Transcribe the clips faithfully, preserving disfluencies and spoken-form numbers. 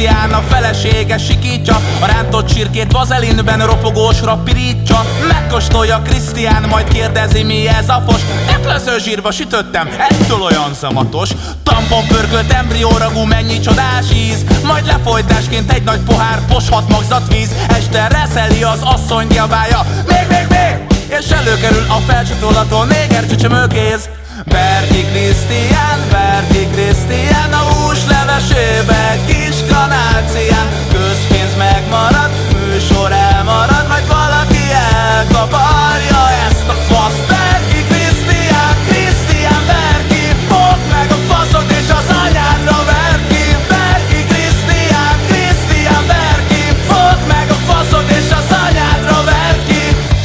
Krisztián, a felesége sikítja, a rántott csirkét vazelinben ropogósra pirítja. Megkóstolja Krisztián, majd kérdezi, mi ez a fos. Eplező zsírba sütöttem, ettől olyan szamatos. Tampon pörkölt embrióragú, mennyi csodás íz. Majd lefolytásként egy nagy pohár poshat magzatvíz. Este reszeli az asszony, diabálja, még, még, még! És előkerül a felcsatolható néger csücsömőkéz. Berki Krisztián, Berki Krisztián, a húslevesébe kis kanácián. Közpénz megmarad, műsor elmarad, majd valaki elkaparja ezt a faszt. Berki Krisztián, Krisztián Berki, fogd meg a faszod és az anyádra ver ki. Berki Krisztián, Krisztián Berki, fogd meg a faszod és az anyádra ver ki.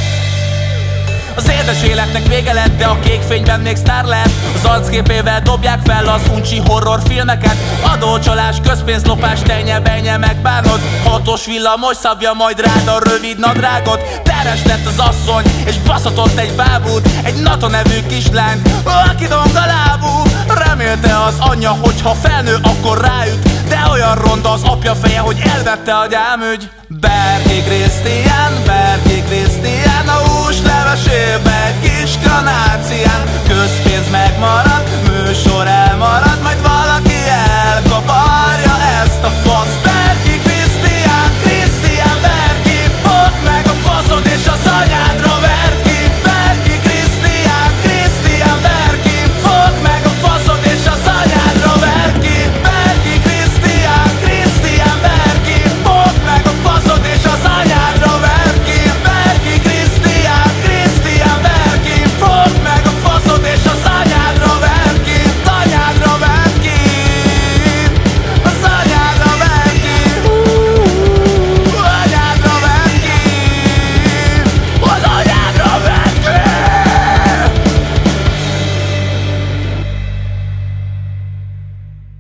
Az édes életnek vége lett, de a kék fényben még sztár lett. Az arcképével dobják fel az uncsi horror filmeket. Adócsalás, közpénzlopás, tenye, benye, megbánod. Hatos villamos szabja majd rád a rövid nadrágot. Teres lett az asszony, és baszatott egy bábút, egy Nata nevű kislányt, aki dongalábú. Remélte az anyja, hogy ha felnő, akkor ráüt, de olyan ronda az apja feje, hogy elvette a gyámügy. Berki Krisztián, Berki Krisztián, a húslevesébe kis kanácián. Közpénz megmarad, műsor elmarad, majd valaki elkaparja ezt a